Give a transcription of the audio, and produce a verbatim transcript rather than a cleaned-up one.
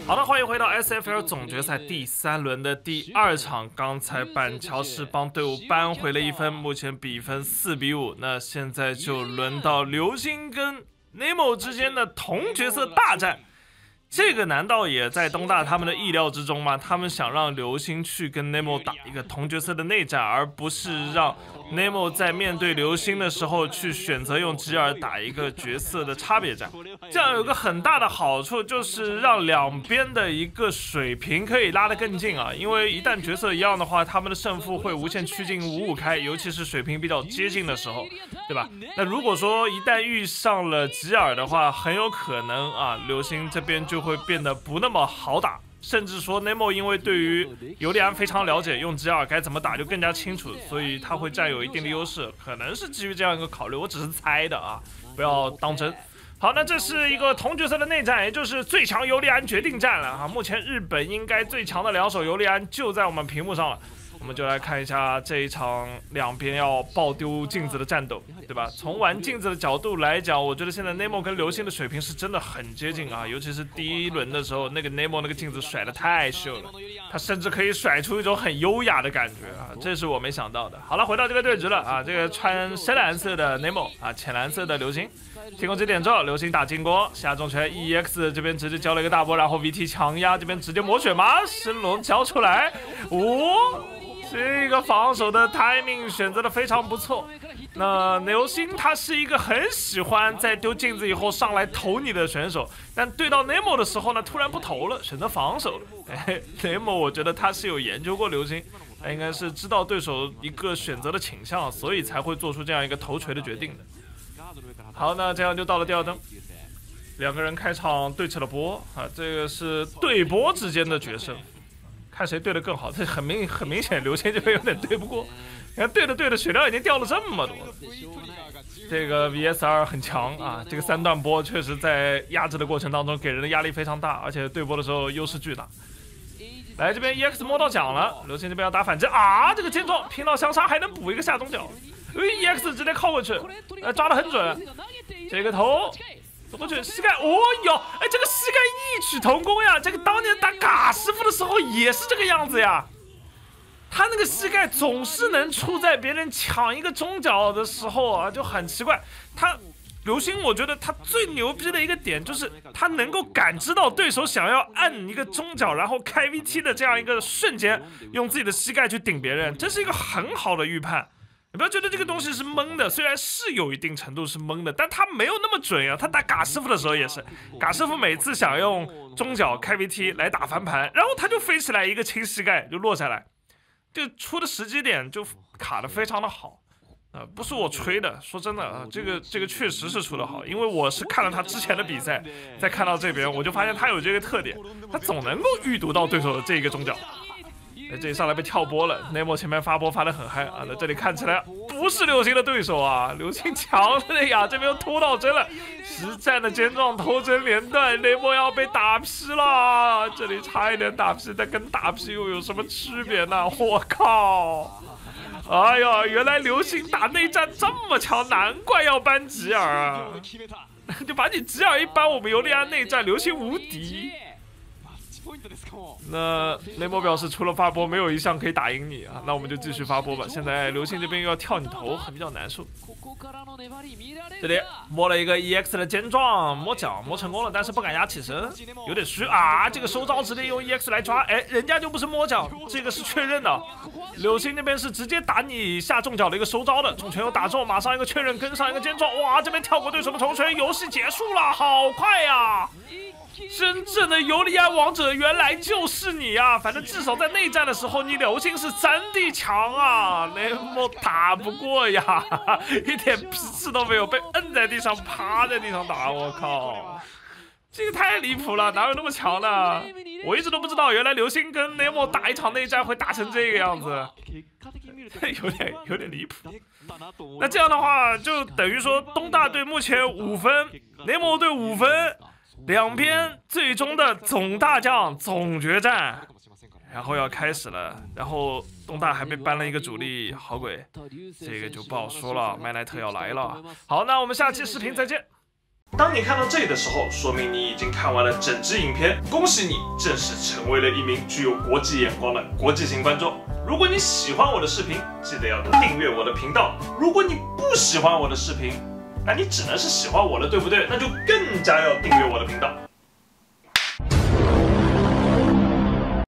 好的，欢迎回到 S F L 总决赛第三轮的第二场。刚才板桥士帮队伍扳回了一分，目前比分四比五。那现在就轮到流星跟 Nemo 之间的同角色大战。这个难道也在东大他们的意料之中吗？他们想让流星去跟 Nemo 打一个同角色的内战，而不是让 Nemo 在面对流星的时候去选择用吉尔打一个角色的差别战。这样有个很大的好处，就是让两边的一个水平可以拉得更近啊。因为一旦角色一样的话，他们的胜负会无限趋近，五五开，尤其是水平比较接近的时候，对吧？那如果说一旦遇上了吉尔的话，很有可能啊，流星这边就会变得不那么好打，甚至说 Nemo 因为对于尤利安非常了解，用吉尔该怎么打就更加清楚，所以他会占有一定的优势，可能是基于这样一个考虑，我只是猜的啊，不要当真。好，那这是一个同角色的内战，也就是最强尤利安决定战了啊！目前日本应该最强的两手尤利安就在我们屏幕上了。我们就来看一下这一场两边要爆丢镜子的战斗，对吧？从玩镜子的角度来讲，我觉得现在 Nemo 跟流星的水平是真的很接近啊，尤其是第一轮的时候，那个 Nemo 那个镜子甩得太秀了，他甚至可以甩出一种很优雅的感觉啊，这是我没想到的。好了，回到这个对局了啊，这个穿深蓝色的 Nemo 啊，浅蓝色的流星，天空之点咒，流星打金光，下重拳 E X 这边直接交了一个大波，然后 V T 强压，这边直接抹血吗？神龙交出来，哦。这个防守的 timing 选择的非常不错。那流星他是一个很喜欢在丢镜子以后上来投你的选手，但对到 Nemo 的时候呢，突然不投了，选择防守了。哎 ，Nemo 我觉得他是有研究过流星，他应该是知道对手一个选择的倾向，所以才会做出这样一个头锤的决定的。好，那这样就到了第二灯，两个人开场对起了波啊，这个是对波之间的决胜。看谁对的更好，这很明很明显，刘谦这边有点对不过。你看对着对着，血量已经掉了这么多。这个 V S R 很强啊，这个三段波确实在压制的过程当中给人的压力非常大，而且对波的时候优势巨大。来这边 E X 摸到奖了，刘谦这边要打反击啊，这个肩撞拼到相杀还能补一个下中脚 ，E X 直接靠过去，呃抓得很准，这个头。怎么觉得膝盖？哦哟，哎，这个膝盖异曲同工呀！这个当年打嘎师傅的时候也是这个样子呀。他那个膝盖总是能出在别人抢一个中脚的时候啊，就很奇怪。他流星，我觉得他最牛逼的一个点就是他能够感知到对手想要按一个中脚，然后开 V T 的这样一个瞬间，用自己的膝盖去顶别人，这是一个很好的预判。你不要觉得这个东西是蒙的，虽然是有一定程度是蒙的，但他没有那么准呀。他打嘎师傅的时候也是，嘎师傅每次想用中脚开 V T 来打翻盘，然后他就飞起来一个轻膝盖就落下来，就出的时机点就卡得非常的好。呃，不是我吹的，说真的啊，这个这个确实是出的好，因为我是看了他之前的比赛，再看到这边，我就发现他有这个特点，他总能够预读到对手的这个中脚。这一上来被跳波了 ，Nemo 前面发波发得很嗨啊！那这里看起来不是流星的对手啊，流星强了呀，这边又偷到针了，实战的肩撞偷针连段 ，Nemo 要被打劈了，这里差一点打劈，但跟打劈又有什么区别呢？我靠！哎呀，原来流星打内战这么强，难怪要搬吉尔啊！就把你吉尔一搬，我们尤利安内战流星无敌。那雷莫表示除了发波没有一项可以打赢你啊，那我们就继续发波吧。现在流星这边又要跳你头，很比较难受。这里摸了一个 E X 的肩撞，摸脚摸成功了，但是不敢压起身，有点虚啊。这个收招直接用 E X 来抓，哎，人家就不是摸脚，这个是确认的。流星那边是直接打你下重脚的一个收招的，重拳又打中，马上一个确认跟上一个肩撞，哇，这边跳过对手的重拳，游戏结束了，好快呀！真正的尤利安王者原来就是你啊！反正至少在内战的时候，你流星是三 D 强啊，雷莫打不过呀，一点皮刺都没有，被摁在地上，趴在地上打，我靠，这个太离谱了，哪有那么强呢？我一直都不知道，原来流星跟雷莫打一场内战会打成这个样子，有点有点离谱。那这样的话，就等于说东大队目前五分，雷莫队五分。两边最终的总大将总决战，然后要开始了。然后东大还被搬了一个主力好鬼，这个就不好说了。麦奈特要来了。好，那我们下期视频再见。 当你看到这里的时候，说明你已经看完了整支影片，恭喜你正式成为了一名具有国际眼光的国际型观众。如果你喜欢我的视频，记得要订阅我的频道。如果你不喜欢我的视频，那你只能是喜欢我了，对不对？那就更加要订阅我的频道。